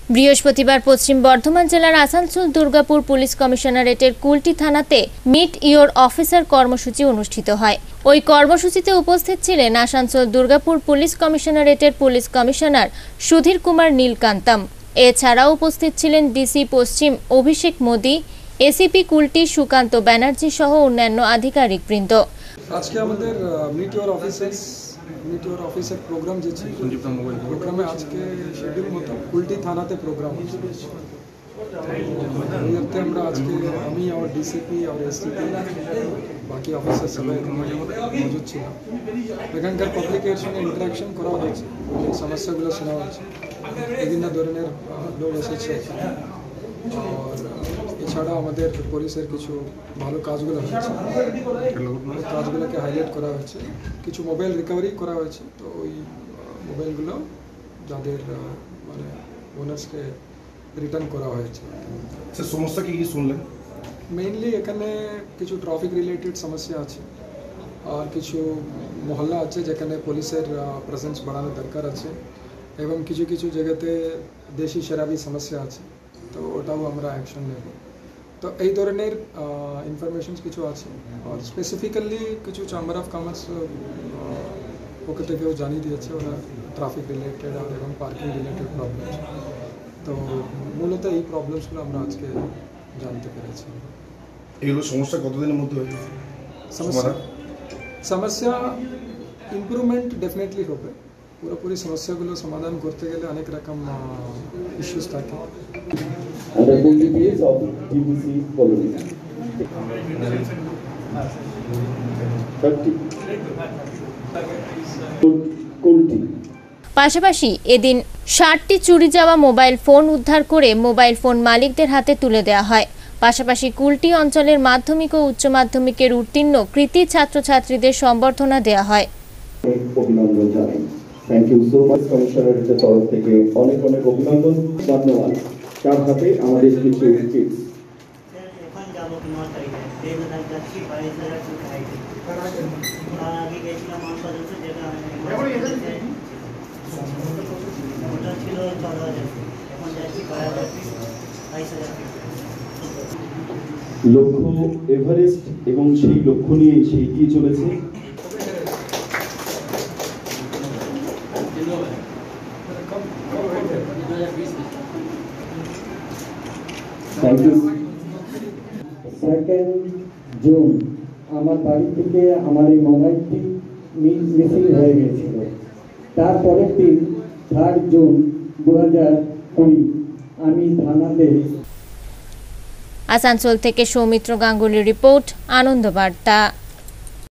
বৃহস্পতিবার পশ্চিম বর্ধমান জেলার আসানসোল দুর্গাপুর পুলিশ কমিশনারেটের কুলটি থানাতে মিট ইওর অফিসার কর্মসূচি অনুষ্ঠিত হয়। ওই কর্মসূচিতে উপস্থিত ছিলেন আসানসোল দুর্গাপুর পুলিশ কমিশনারেটের পুলিশ কমিশনার সুধীর কুমার নীলকান্তম। এছাড়াও উপস্থিত ছিলেন ডিসি পশ্চিম অভিষেক মোদি, এসিপি কুলটি সুকান্ত ব্যানার্জি সহ অন্যান্য আধিকারিকবৃন্দ। আজকে আমাদের মিট ইওর অফিসার প্রোগ্রাম যে প্রোগ্রামে আজকে শিডিউল মতো কুলটি থানাতে প্রোগ্রাম হচ্ছে। আমরা আজকে আমি আর ডিসিপি আর এসটিপি বাকি অফিসার সবাই মজুদ ছিলাম। এখানকার পাবলিকের সঙ্গে ইন্টারাকশন করা হয়েছে, সমস্যাগুলো শোনা হয়েছে, বিভিন্ন ধরনের লোক এসেছে। আর এছাড়া আমাদের পুলিশের কিছু ভালো কাজগুলো হয়েছে, কাজগুলোকে হাইলাইট করা হয়েছে। কিছু মোবাইল রিকভারি করা হয়েছে, তো ওই মোবাইলগুলো যাদের মানে ওনার্সকে রিটার্ন করা হয়েছে। সমস্যা কি শুনলেন? মেইনলি এখানে কিছু ট্রাফিক রিলেটেড সমস্যা আছে, আর কিছু মহল্লা আছে যেখানে পুলিশের প্রেজেন্স বাড়ানো দরকার আছে, এবং কিছু কিছু জায়গাতে দেশি শরাবি সমস্যা আছে, তো ওটাও আমরা অ্যাকশন নেব। তো এই ধরনের ইনফরমেশনস কিছু আছে। আর স্পেসিফিক্যালি কিছু চেম্বার অফ কমার্স পক্ষ থেকেও জানিয়ে দিয়েছে ওরা ট্রাফিক রিলেটেড আর এবং পার্কিং রিলেটেড প্রবলেমস। তো মূলত এই প্রবলেমসগুলো আমরা আজকে জানতে পেরেছি। এগুলো সমস্যা কতদিনের মধ্যে হয়েছে? সমস্যা ইমপ্রুভমেন্ট ডেফিনেটলি হবে। পুরোপুরি সমস্যাগুলো সমাধান করতে গেলে অনেক রকম ইস্যুস থাকে। পাশাপাশি এদিন 60টি চুরি যাওয়া মোবাইল ফোন উদ্ধার করে মোবাইল ফোন মালিকদের হাতে তুলে দেওয়া হয়। পাশাপাশি কুলটি অঞ্চলের মাধ্যমিক ও উচ্চ মাধ্যমিকের উত্তীর্ণ কৃতি ছাত্রছাত্রীদের সম্বর্ধনা দেওয়া হয়। অভিনন্দন জানাই। Thank you so much. কমিশনারেটের তরফ থেকে অনেক অনেক অভিনন্দন, ধন্যবাদ। তার হাতে আমাদের কিছু কিটস। লক্ষ্য এভারেস্ট এবং সেই লক্ষ্য নিয়ে সে এগিয়ে চলেছে। Thank you. 2 জুন আমার বাড়ি থেকে আমার এই মোবাইলটি মিসিং হয়ে গেছিল। তারপরের দিন 3 জুন 2020 আমি থানাতে। আসানসোল থেকে সৌমিত্র গাঙ্গুলির রিপোর্ট, আনন্দ বার্তা।